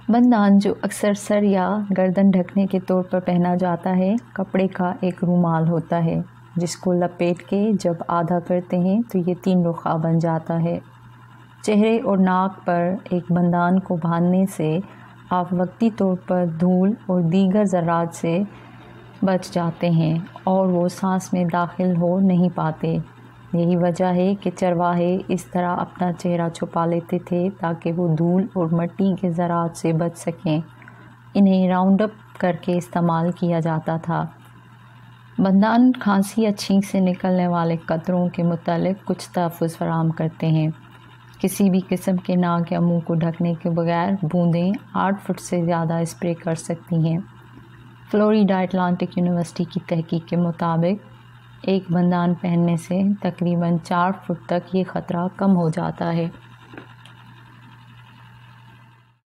بندان جو اکثر سر یا گردن ڈھکنے کے طور پر پہنا جاتا ہے کپڑے کا ایک رومال ہوتا ہے جس کو لپیٹ کے جب آدھا کرتے ہیں تو یہ 3 رخا بن جاتا ہے۔ چہرے اور ناک پر ایک بندان کو باندھنے سے آپ وقتی طور پر دھول اور دیگر ذرات سے بچ جاتے ہیں اور وہ سانس میں داخل ہو نہیں پاتے۔ یہی وجہ ہے کہ چرواہے اس طرح اپنا چہرہ چھپا لیتے تھے تاکہ وہ دھول اور مٹی کے ذرات سے بچ سکیں۔ انہیں راؤنڈ اپ کر کے استعمال کیا جاتا تھا۔ بندان کھانسی یا چھینک سے نکلنے والے قطروں کے متعلق کچھ تحفظ فراہم کرتے ہیں۔ کسی بھی قسم کے ناک یا منہ کو ڈھکنے کے بغیر بوندیں 8 فٹ سے زیادہ اسپرے کر سکتی ہیں۔ فلوریڈا اٹلانٹک یونیورسٹی کی تحقیق کے مطابق ایک بندان پہننے سے تقریباً 4 فٹ تک یہ خطرہ کم ہو جاتا ہے۔